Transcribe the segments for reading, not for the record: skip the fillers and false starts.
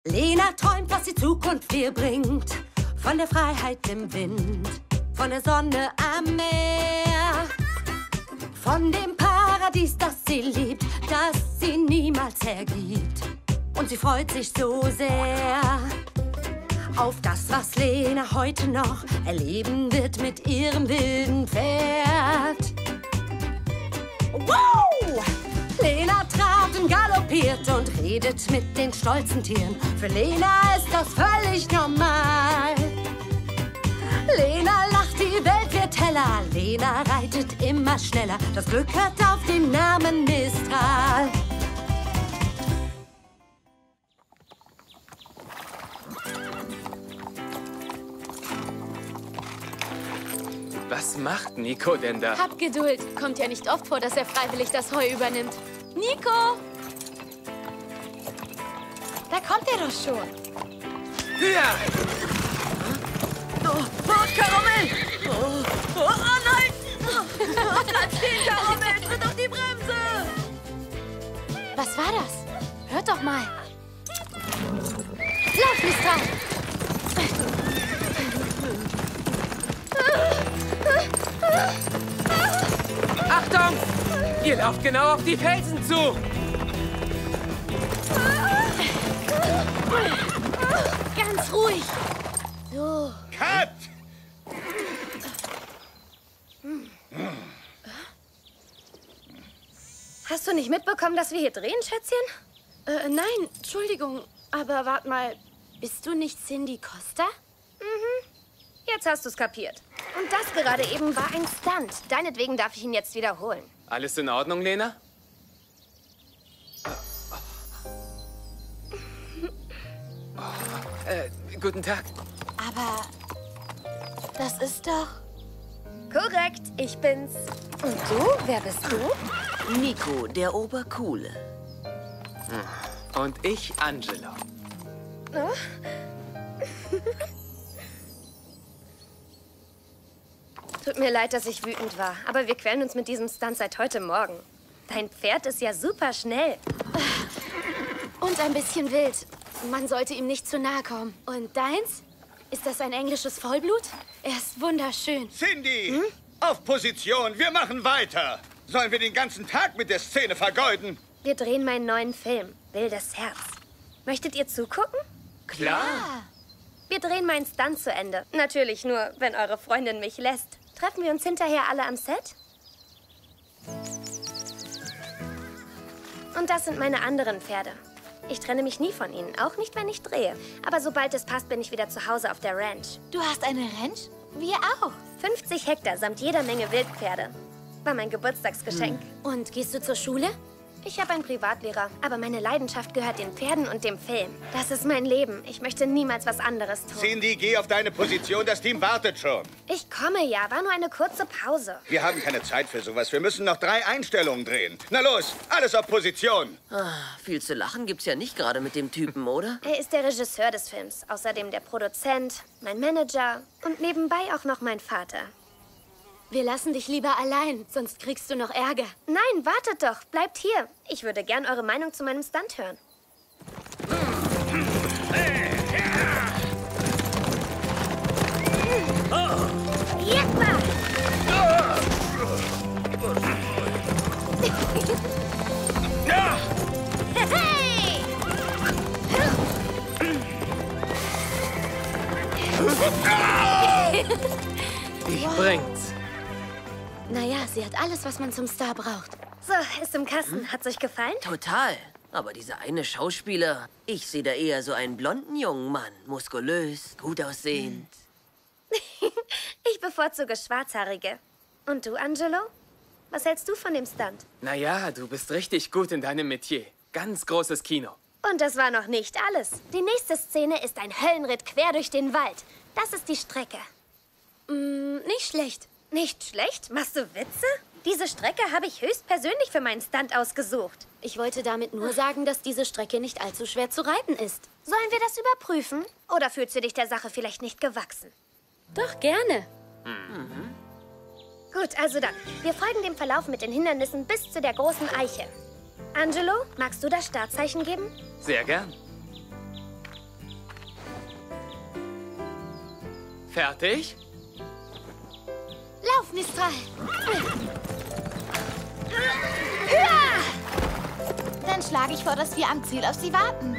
Lena träumt, was die Zukunft ihr bringt. Von der Freiheit im Wind, von der Sonne am Meer. Von dem Paradies, das sie liebt, das sie niemals hergibt. Und sie freut sich so sehr auf das, was Lena heute noch erleben wird mit ihrem wilden Pferd. Wow! Lena trabt und galoppiert und redet mit den stolzen Tieren. Für Lena ist das völlig normal. Lena lacht, die Welt wird heller. Lena reitet immer schneller. Das Glück hört auf den Namen Mistral. Was macht Nico denn da? Hab Geduld. Kommt ja nicht oft vor, dass er freiwillig das Heu übernimmt. Nico! Da kommt er doch schon. Ja! Oh, Karamell! Oh, nein! Bleib stehen, Karamell! Tritt auf die Bremse! Was war das? Hört doch mal. Lauf, Mistral! Achtung! Ihr lauft genau auf die Felsen zu! Ganz ruhig. So. Cut! Hast du nicht mitbekommen, dass wir hier drehen, Schätzchen? Nein, Entschuldigung. Aber wart mal, bist du nicht Cindy Costa? Jetzt hast du es kapiert. Und das gerade eben war ein Stunt. Deinetwegen darf ich ihn jetzt wiederholen. Alles in Ordnung, Lena? Guten Tag. Aber das ist doch... Korrekt, ich bin's. Und du? Wer bist du? Nico, der Obercoole. Und ich, Angelo. Tut mir leid, dass ich wütend war, aber wir quälen uns mit diesem Stunt seit heute Morgen. Dein Pferd ist ja super schnell. Und ein bisschen wild. Man sollte ihm nicht zu nahe kommen. Und deins? Ist das ein englisches Vollblut? Er ist wunderschön. Cindy, auf Position, wir machen weiter. Sollen wir den ganzen Tag mit der Szene vergeuden? Wir drehen meinen neuen Film, Wildes Herz. Möchtet ihr zugucken? Klar. Wir drehen meinen Stunt zu Ende. Natürlich nur, wenn eure Freundin mich lässt. Treffen wir uns hinterher alle am Set? Und das sind meine anderen Pferde. Ich trenne mich nie von ihnen, auch nicht, wenn ich drehe. Aber sobald es passt, bin ich wieder zu Hause auf der Ranch. Du hast eine Ranch? Wir auch. 50 Hektar samt jeder Menge Wildpferde. War mein Geburtstagsgeschenk. Und gehst du zur Schule? Ich habe einen Privatlehrer, aber meine Leidenschaft gehört den Pferden und dem Film. Das ist mein Leben. Ich möchte niemals was anderes tun. Cindy, geh auf deine Position, das Team wartet schon. Ich komme ja, war nur eine kurze Pause. Wir haben keine Zeit für sowas. Wir müssen noch 3 Einstellungen drehen. Na los, alles auf Position. Viel zu lachen gibt's ja nicht gerade mit dem Typen, oder? Er ist der Regisseur des Films, außerdem der Produzent, mein Manager und nebenbei auch noch mein Vater. Wir lassen dich lieber allein, sonst kriegst du noch Ärger. Nein, wartet doch, bleibt hier. Ich würde gern eure Meinung zu meinem Stunt hören. Jeppa! Hey! Ich bring's. Naja, sie hat alles, was man zum Star braucht. So, ist im Kasten. Hat's euch gefallen? Total. Aber dieser eine Schauspieler, ich sehe da eher so einen blonden jungen Mann. Muskulös, gut aussehend. Ich bevorzuge Schwarzhaarige. Und du, Angelo? Was hältst du von dem Stunt? Naja, du bist richtig gut in deinem Metier. Ganz großes Kino. Und das war noch nicht alles. Die nächste Szene ist ein Höllenritt quer durch den Wald. Das ist die Strecke. Nicht schlecht. Nicht schlecht? Machst du Witze? Diese Strecke habe ich höchstpersönlich für meinen Stunt ausgesucht. Ich wollte damit nur sagen, dass diese Strecke nicht allzu schwer zu reiten ist. Sollen wir das überprüfen? Oder fühlst du dich der Sache vielleicht nicht gewachsen? Doch, gerne. Gut, also dann. Wir folgen dem Verlauf mit den Hindernissen bis zu der großen Eiche. Angelo, magst du das Startzeichen geben? Sehr gern. Fertig? Lauf, Mistral! Höher! Dann schlage ich vor, dass wir am Ziel auf sie warten.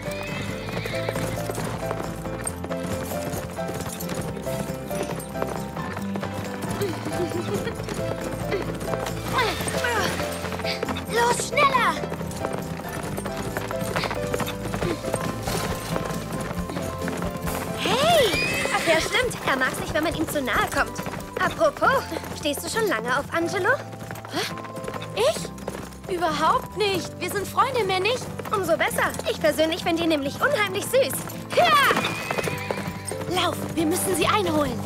Los, schneller! Hey! Ach ja, stimmt. Er mag's nicht, wenn man ihm zu nahe kommt. Apropos, stehst du schon lange auf Angelo? Ich? Überhaupt nicht. Wir sind Freunde, mehr nicht. Umso besser. Ich persönlich finde ihn nämlich unheimlich süß. Ja! Lauf, wir müssen sie einholen.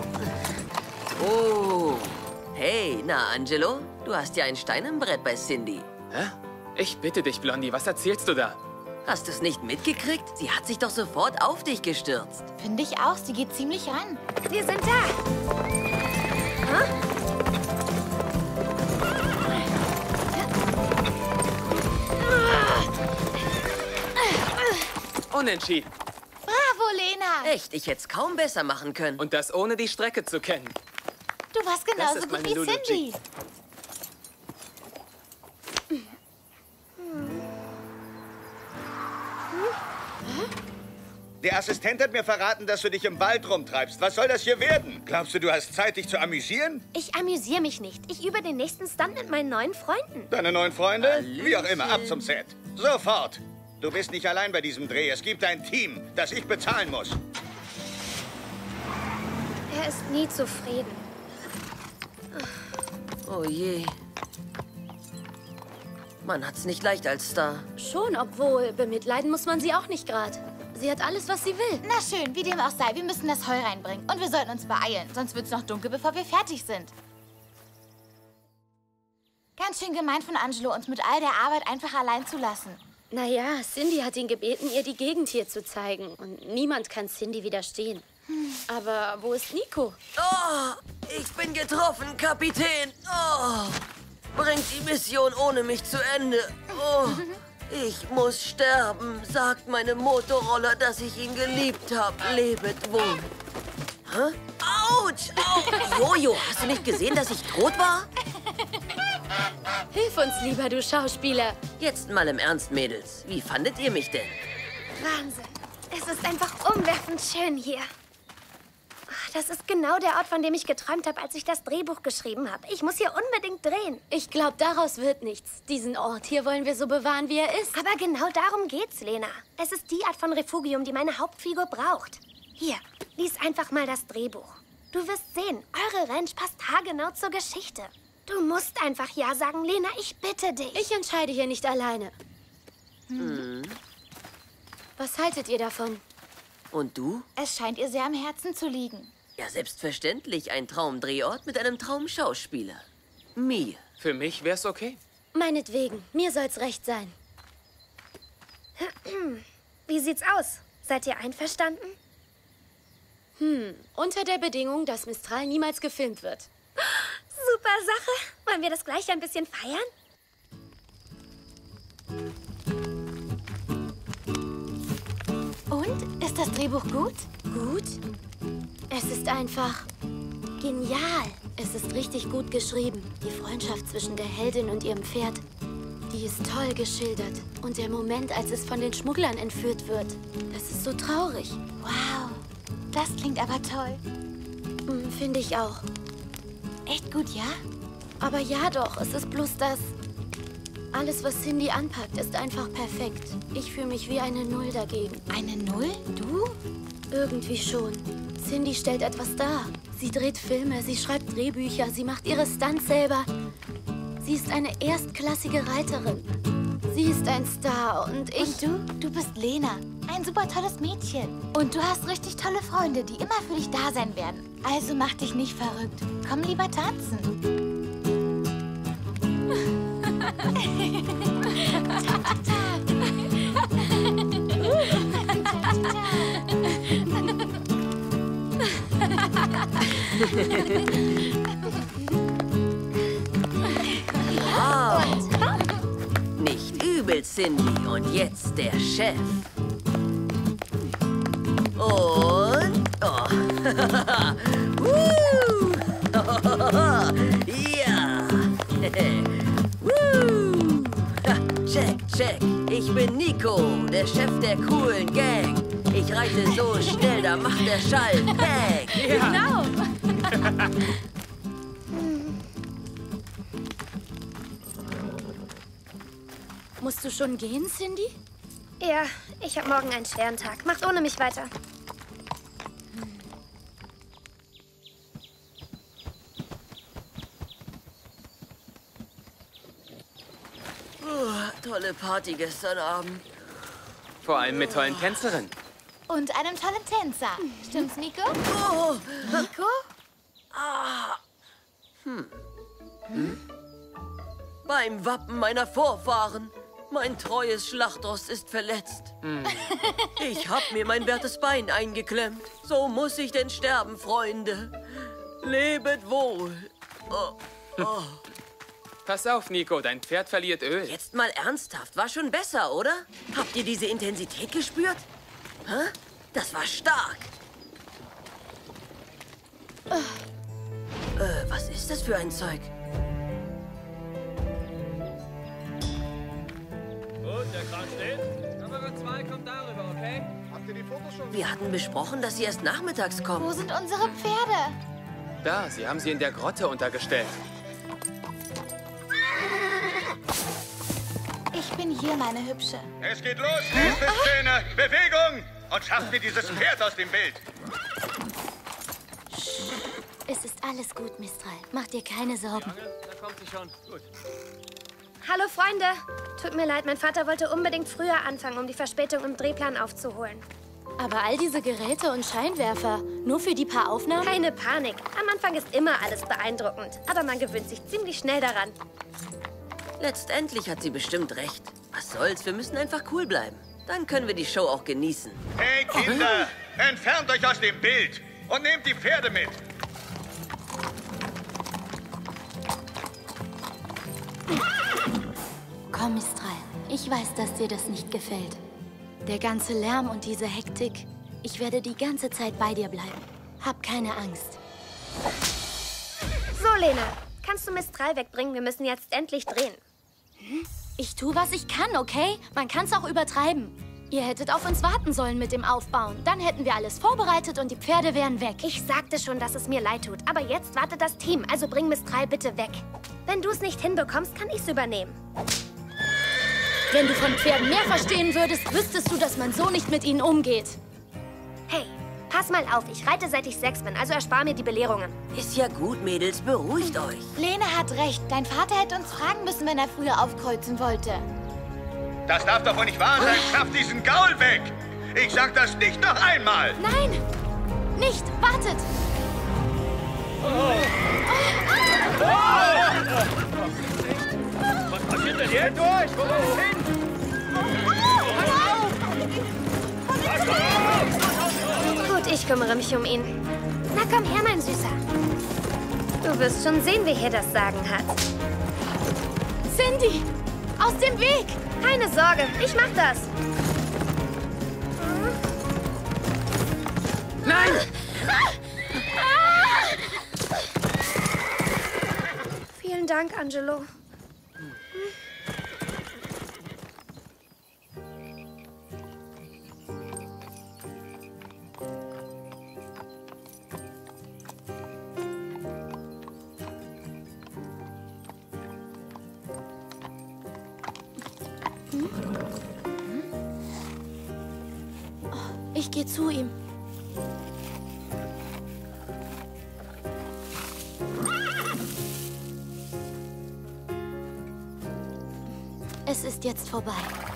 Oh. Hey, na, Angelo? Du hast ja ein Stein im Brett bei Cindy. Hä? Ich bitte dich, Blondie, was erzählst du da? Hast du es nicht mitgekriegt? Sie hat sich doch sofort auf dich gestürzt. Finde ich auch, sie geht ziemlich ran. Wir sind da. Unentschieden. Bravo, Lena! Echt, ich hätte es kaum besser machen können. Und das ohne die Strecke zu kennen. Du warst genauso ist gut meine wie Lulu Cindy. Der Assistent hat mir verraten, dass du dich im Wald rumtreibst. Was soll das hier werden? Glaubst du, du hast Zeit, dich zu amüsieren? Ich amüsiere mich nicht. Ich übe den nächsten Stunt mit meinen neuen Freunden. Deine neuen Freunde? Hallöchen. Wie auch immer, ab zum Set. Sofort. Du bist nicht allein bei diesem Dreh. Es gibt ein Team, das ich bezahlen muss. Er ist nie zufrieden. Oh je. Man hat's nicht leicht als Star. Schon, obwohl bemitleiden muss man sie auch nicht gerade. Sie hat alles, was sie will. Na schön, wie dem auch sei, wir müssen das Heu reinbringen. Und wir sollten uns beeilen, sonst wird's noch dunkel, bevor wir fertig sind. Ganz schön gemein von Angelo, uns mit all der Arbeit einfach allein zu lassen. Naja, Cindy hat ihn gebeten, ihr die Gegend hier zu zeigen. Und niemand kann Cindy widerstehen. Aber wo ist Nico? Oh, ich bin getroffen, Kapitän. Oh, bringt die Mission ohne mich zu Ende. Oh, ich muss sterben, sagt meine Motorroller, dass ich ihn geliebt habe. Lebet wohl. Hä? Autsch! Au. Jojo, hast du nicht gesehen, dass ich tot war? Hilf uns lieber, du Schauspieler. Jetzt mal im Ernst, Mädels. Wie fandet ihr mich denn? Wahnsinn. Es ist einfach umwerfend schön hier. Das ist genau der Ort, von dem ich geträumt habe, als ich das Drehbuch geschrieben habe. Ich muss hier unbedingt drehen. Ich glaube, daraus wird nichts. Diesen Ort hier wollen wir so bewahren, wie er ist. Aber genau darum geht's, Lena. Es ist die Art von Refugium, die meine Hauptfigur braucht. Hier, lies einfach mal das Drehbuch. Du wirst sehen, eure Ranch passt haargenau zur Geschichte. Du musst einfach ja sagen, Lena, ich bitte dich. Ich entscheide hier nicht alleine. Was haltet ihr davon? Und du? Es scheint ihr sehr am Herzen zu liegen. Ja, selbstverständlich. Ein Traumdrehort mit einem Traumschauspieler. Mir. Für mich wär's okay. Meinetwegen, mir soll's recht sein. Wie sieht's aus? Seid ihr einverstanden? Unter der Bedingung, dass Mistral niemals gefilmt wird. Super Sache. Wollen wir das gleich ein bisschen feiern? Und? Ist das Drehbuch gut? Gut? Es ist einfach genial. Es ist richtig gut geschrieben. Die Freundschaft zwischen der Heldin und ihrem Pferd, die ist toll geschildert. Und der Moment, als es von den Schmugglern entführt wird, das ist so traurig. Wow, das klingt aber toll. Finde ich auch. Echt gut, ja? Aber ja doch, es ist bloß das. Alles, was Cindy anpackt, ist einfach perfekt. Ich fühle mich wie eine Null dagegen. Eine Null? Du? Irgendwie schon. Cindy stellt etwas dar. Sie dreht Filme, sie schreibt Drehbücher, sie macht ihre Stunts selber. Sie ist eine erstklassige Reiterin. Sie ist ein Star und ich... Und du? Du bist Lena. Ein super tolles Mädchen. Und du hast richtig tolle Freunde, die immer für dich da sein werden. Also mach dich nicht verrückt. Komm lieber tanzen. Wow. Nicht übel, Cindy. Und jetzt der Chef. Und... Oh. Ja. Check. Ich bin Nico, der Chef der coolen Gang. Ich reite so schnell, da macht der Schall. Bang. Genau. Musst du schon gehen, Cindy? Ja, ich habe morgen einen schweren Tag. Macht ohne mich weiter. Tolle Party gestern Abend. Vor allem mit tollen Tänzerinnen. Und einem tollen Tänzer. Stimmt's, Nico? Nico? Beim Wappen meiner Vorfahren. Mein treues Schlachtross ist verletzt. Ich hab mir mein wertes Bein eingeklemmt. So muss ich denn sterben, Freunde. Lebet wohl. Pass auf, Nico, dein Pferd verliert Öl. Jetzt mal ernsthaft, war schon besser, oder? Habt ihr diese Intensität gespürt? Hä? Das war stark. Was ist das für ein Zeug? Und, der Kran steht? Nummer 2 kommt darüber, okay? Habt ihr die Fotos schon? Wir hatten besprochen, dass sie erst nachmittags Wo kommen. sind unsere Pferde? Da, sie haben sie in der Grotte untergestellt. Ich bin hier, meine Hübsche. Es geht los, nächste Szene. Bewegung! Und schafft mir dieses Pferd aus dem Bild. Es ist alles gut, Mistral. Mach dir keine Sorgen. Da kommt sie schon. Gut. Hallo, Freunde. Tut mir leid, mein Vater wollte unbedingt früher anfangen, um die Verspätung im Drehplan aufzuholen. Aber all diese Geräte und Scheinwerfer, nur für die paar Aufnahmen? Keine Panik. Am Anfang ist immer alles beeindruckend. Aber man gewöhnt sich ziemlich schnell daran. Letztendlich hat sie bestimmt recht. Was soll's, wir müssen einfach cool bleiben. Dann können wir die Show auch genießen. Hey, Kinder! Entfernt euch aus dem Bild und nehmt die Pferde mit. Komm, Mistral. Ich weiß, dass dir das nicht gefällt. Der ganze Lärm und diese Hektik. Ich werde die ganze Zeit bei dir bleiben. Hab keine Angst. So, Lena. Kannst du Mistral wegbringen? Wir müssen jetzt endlich drehen. Ich tue, was ich kann, okay? Man kann's auch übertreiben. Ihr hättet auf uns warten sollen mit dem Aufbauen. Dann hätten wir alles vorbereitet und die Pferde wären weg. Ich sagte schon, dass es mir leid tut. Aber jetzt wartet das Team. Also bring Mistral bitte weg. Wenn du es nicht hinbekommst, kann ich's übernehmen. Wenn du von Pferden mehr verstehen würdest, wüsstest du, dass man so nicht mit ihnen umgeht. Hey, pass mal auf. Ich reite, seit ich 6 bin. Also erspar mir die Belehrungen. Ist ja gut, Mädels, beruhigt euch. Lene hat recht. Dein Vater hätte uns fragen müssen, wenn er früher aufkreuzen wollte. Das darf doch wohl nicht wahr sein. Schafft diesen Gaul weg. Ich sag das nicht noch einmal. Nein! Nicht! Wartet! Was passiert denn hier? Durch! Wo ist hin? Gut, ich kümmere mich um ihn. Na komm her, mein Süßer. Du wirst schon sehen, wer hier das Sagen hat. Cindy! Aus dem Weg! Keine Sorge, ich mach das. Nein! Vielen Dank, Angelo. Ich gehe zu ihm. Es ist jetzt vorbei.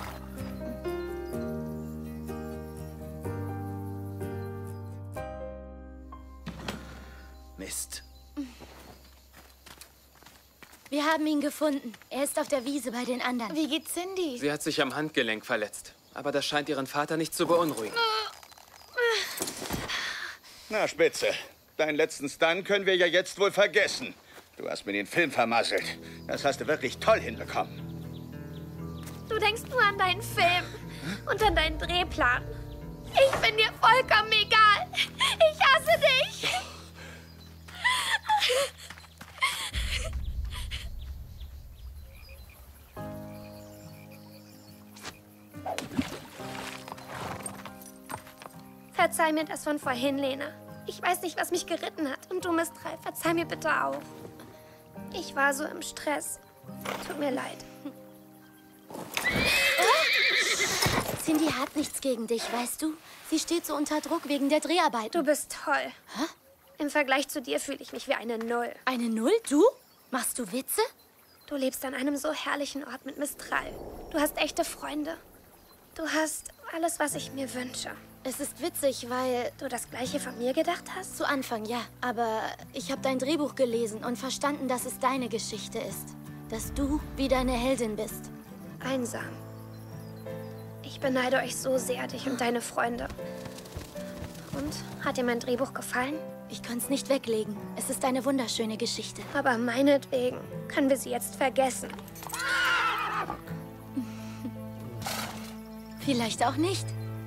Mist. Wir haben ihn gefunden. Er ist auf der Wiese bei den anderen. Wie geht's Cindy? Sie hat sich am Handgelenk verletzt. Aber das scheint ihren Vater nicht zu beunruhigen. Na, Spitze. Deinen letzten Stunt können wir ja jetzt wohl vergessen. Du hast mir den Film vermasselt. Das hast du wirklich toll hinbekommen. Du denkst nur an deinen Film und an deinen Drehplan. Ich bin dir vollkommen egal. Ich hasse dich. Verzeih mir das von vorhin, Lena. Ich weiß nicht, was mich geritten hat. Und du, Mistral, verzeih mir bitte auch. Ich war so im Stress. Tut mir leid. Cindy hat nichts gegen dich, weißt du? Sie steht so unter Druck wegen der Dreharbeiten. Du bist toll. Hä? Im Vergleich zu dir fühle ich mich wie eine Null. Eine Null? Du? Machst du Witze? Du lebst an einem so herrlichen Ort mit Mistral. Du hast echte Freunde. Du hast alles, was ich mir wünsche. Es ist witzig, weil... Du das Gleiche von mir gedacht hast? Zu Anfang, ja. Aber ich habe dein Drehbuch gelesen und verstanden, dass es deine Geschichte ist. Dass du wie deine Heldin bist. Einsam. Ich beneide euch so sehr, dich und deine Freunde. Und? Hat dir mein Drehbuch gefallen? Ich kann es nicht weglegen. Es ist eine wunderschöne Geschichte. Aber meinetwegen können wir sie jetzt vergessen. Vielleicht auch nicht.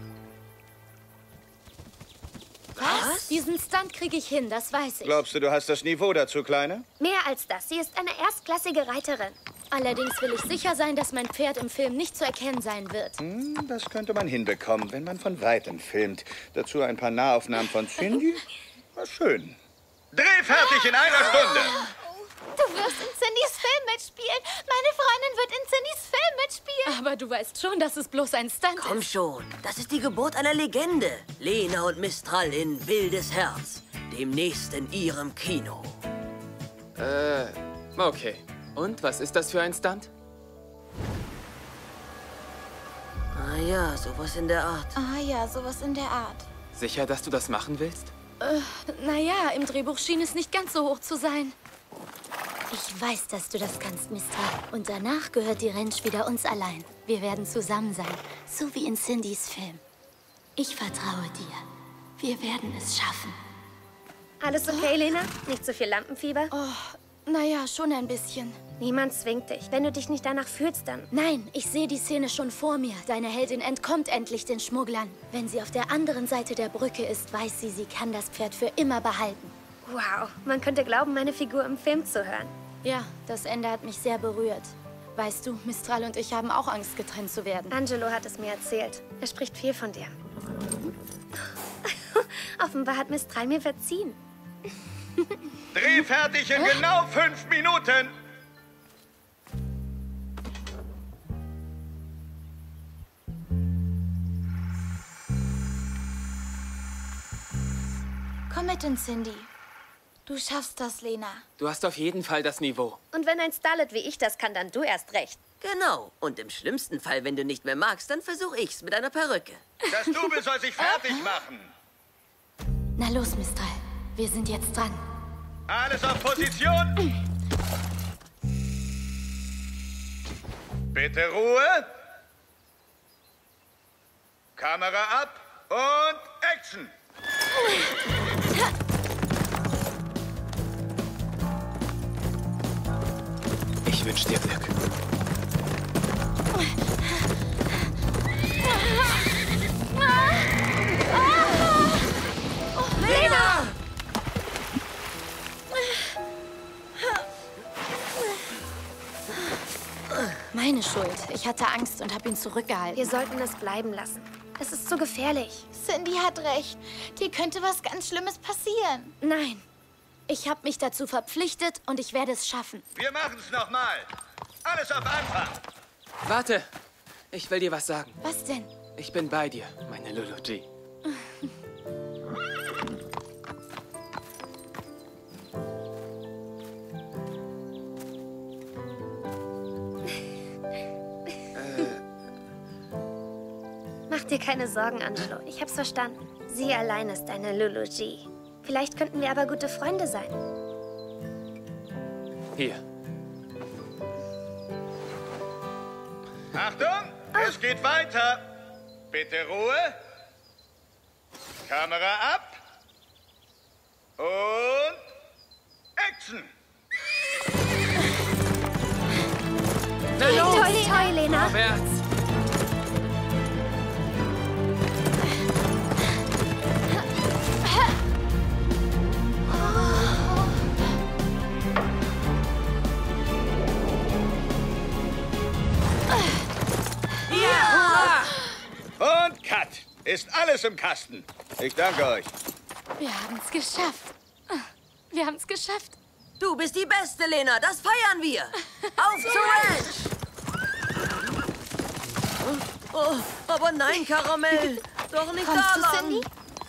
Was? Diesen Stunt kriege ich hin, das weiß ich. Glaubst du, du hast das Niveau dazu, Kleine? Mehr als das. Sie ist eine erstklassige Reiterin. Allerdings will ich sicher sein, dass mein Pferd im Film nicht zu erkennen sein wird. Das könnte man hinbekommen, wenn man von Weitem filmt. Dazu ein paar Nahaufnahmen von Cindy. War schön. Dreh fertig in einer Stunde. Du wirst in Cindys Film mitspielen. Meine Freundin wird in Cindys Film mitspielen. Aber du weißt schon, dass es bloß ein Stunt Komm ist. schon, das ist die Geburt einer Legende. Lena und Mistral in Wildes Herz. Demnächst in ihrem Kino. Okay. Und was ist das für ein Stunt? Ah ja, sowas in der Art. Ah ja, sowas in der Art. Sicher, dass du das machen willst? Naja, im Drehbuch schien es nicht ganz so hoch zu sein. Ich weiß, dass du das kannst, Mistral. Und danach gehört die Ranch wieder uns allein. Wir werden zusammen sein, so wie in Cindys Film. Ich vertraue dir. Wir werden es schaffen. Alles okay, Lena? Nicht so viel Lampenfieber? Naja, schon ein bisschen. Niemand zwingt dich. Wenn du dich nicht danach fühlst, dann... Nein, ich sehe die Szene schon vor mir. Deine Heldin entkommt endlich den Schmugglern. Wenn sie auf der anderen Seite der Brücke ist, weiß sie, sie kann das Pferd für immer behalten. Wow, man könnte glauben, meine Figur im Film zu hören. Ja, das Ende hat mich sehr berührt. Weißt du, Mistral und ich haben auch Angst, getrennt zu werden. Angelo hat es mir erzählt. Er spricht viel von dir. Offenbar hat Mistral mir verziehen. Dreh fertig in genau 5 Minuten. Komm mit in Cindy. Du schaffst das, Lena. Du hast auf jeden Fall das Niveau. Und wenn ein Starlet wie ich das kann, dann du erst recht. Genau. Und im schlimmsten Fall, wenn du nicht mehr magst, dann versuche ich's mit einer Perücke. Das Double soll sich fertig machen. Na los, Mistral. Wir sind jetzt dran. Alles auf Position. Bitte Ruhe. Kamera ab und Action. Ich wünsche dir Glück. Lena! Meine Schuld. Ich hatte Angst und habe ihn zurückgehalten. Wir sollten es bleiben lassen. Es ist zu gefährlich. Cindy hat recht. Dir könnte was ganz Schlimmes passieren. Nein. Ich habe mich dazu verpflichtet und ich werde es schaffen. Wir machen es nochmal. Alles auf Anfang. Warte, ich will dir was sagen. Was denn? Ich bin bei dir, meine Lulu G. Mach dir keine Sorgen, Angelo. Ich hab's verstanden. Sie allein ist deine Lulu G. Vielleicht könnten wir aber gute Freunde sein. Hier. Achtung, es geht weiter. Bitte Ruhe. Kamera ab. Und Action. Na los! Toi, toi, Lena. Vorwärts! Und Cut. Ist alles im Kasten. Ich danke euch. Wir haben es geschafft. Wir haben es geschafft. Du bist die Beste, Lena. Das feiern wir. Auf zur Ranch. Oh, aber nein, Karamell. Doch nicht Kommst da du, lang. Cindy?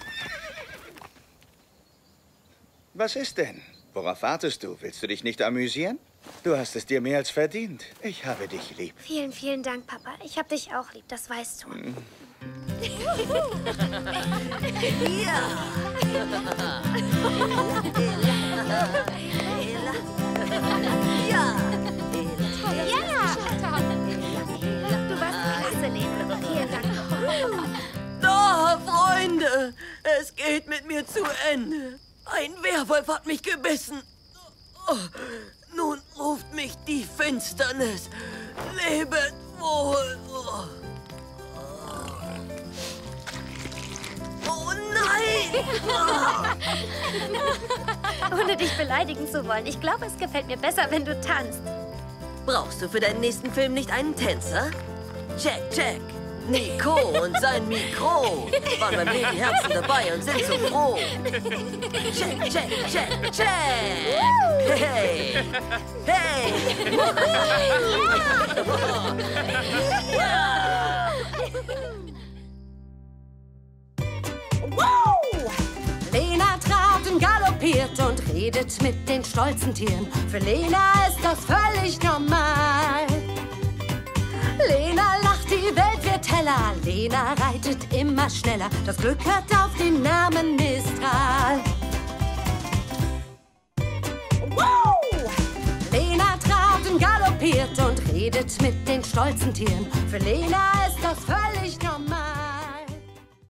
Was ist denn? Worauf wartest du? Willst du dich nicht amüsieren? Du hast es dir mehr als verdient. Ich habe dich lieb. Vielen, vielen Dank, Papa. Ich hab dich auch lieb, das weißt du. Du warst klasse, Lena. Vielen Dank. Da, Freunde. Es geht mit mir zu Ende. Ein Werwolf hat mich gebissen. Oh, nun ruft mich die Finsternis. Lebet wohl. Oh nein! Ohne dich beleidigen zu wollen, ich glaube, es gefällt mir besser, wenn du tanzt. Brauchst du für deinen nächsten Film nicht einen Tänzer? Check, check. Nico und sein Mikro waren beim Leben Herzen dabei und sind so froh. Check, check, check, check. Hey, hey. Lena trabt und galoppiert und redet mit den stolzen Tieren. Für Lena ist das völlig normal. Lena lacht, die Welt wird heller. Lena reitet immer schneller. Das Glück hört auf den Namen Mistral. Lena trabt und galoppiert und redet mit den stolzen Tieren. Für Lena ist das völlig normal.